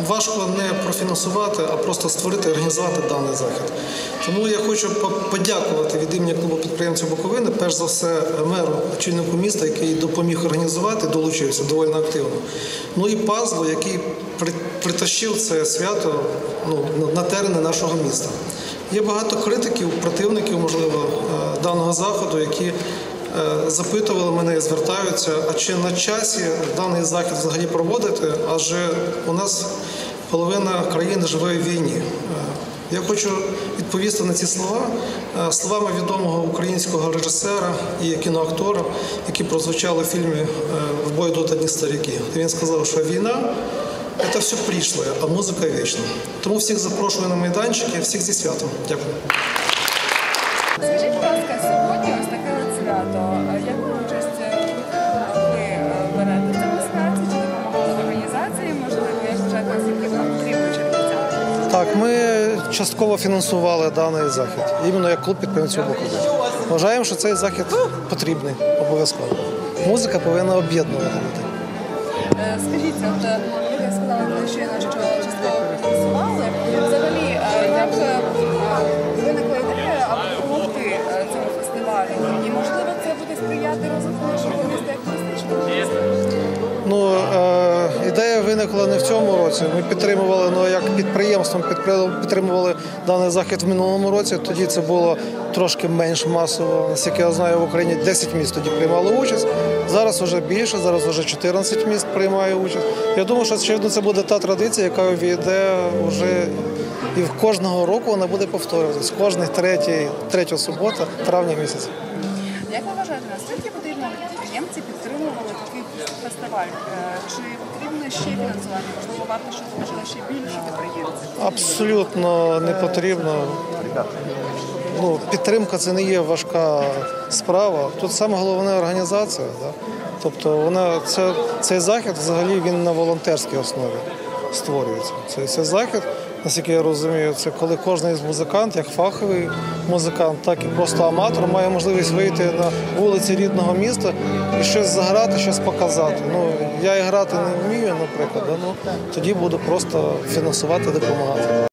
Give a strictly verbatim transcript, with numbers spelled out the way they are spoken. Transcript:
важко не профінансувати, а просто створити і організувати даний захід. Тому я хочу подякувати від імені клубу підприємців Буковини, перш за все, меру, очільнику міста, який допоміг організувати, долучився доволі активно. Ну і пазлу, який притащив це свято ну, на терени нашого міста. Є багато критиків, противників, можливо, даного заходу, які запитували мене і звертаються, а чи на часі даний захід взагалі проводити, адже у нас половина країни живе в війні. Я хочу відповісти на ці слова словами відомого українського режисера і кіноактора, які прозвучали в фільмі «В бой йдуть одні старики». Він сказав, що війна – це все пришле, а музика – вічна. Тому всіх запрошую на майданчики, всіх зі святом. Дякую. Скажіть, будь ласка, сьогодні ось таке от свято. Яку участь ви берете в цьому святі? Чи допомагали організації? Можливо, як вважаєте, наскільки вам потрібно чернівцям? Так, ми частково фінансували даний захід, іменно як клуб підприємців Буковини. Вважаємо, що цей захід потрібний, обов'язково. Музика повинна об'єднувати людей. Скажіть, от ви сказали, що частково фінансували. Взагалі, як виникла ідея, аби допомогти цьому фестивалю? І, можливо, це буде сприяти розвитку нашого міста як туристичного міста? Ну, е, ідея виникла не в цьому році. Ми підтримували, ну, як підприємством підтримували даний захід в минулому році. Тоді це було трошки менш масово. Наскільки я знаю, в Україні десять міст тоді приймали участь. Зараз вже більше, зараз вже чотирнадцять міст приймає участь. Я думаю, що очевидно, це буде та традиція, яка увійде вже і в кожного року вона буде повторюватися. Кожних третій, третя субота, травня місяця. Як ви вважаєте, наскільки потрібно підприємці підтримували такий фестиваль? Чи потрібно ще фінансування? Можливо, варто, щоб залишили ще більше підприємців? Абсолютно не потрібно. Ну, підтримка – це не є важка справа. Тут саме головне – організація. Да? Тобто вона, це, цей захід взагалі він на волонтерській основі створюється. Цей, цей захід, наскільки я розумію, це коли кожен із музикантів, як фаховий музикант, так і просто аматор, має можливість вийти на вулиці рідного міста і щось заграти, щось показати. Ну, я і грати не вмію, наприклад, да? Ну, тоді буду просто фінансувати, допомагати.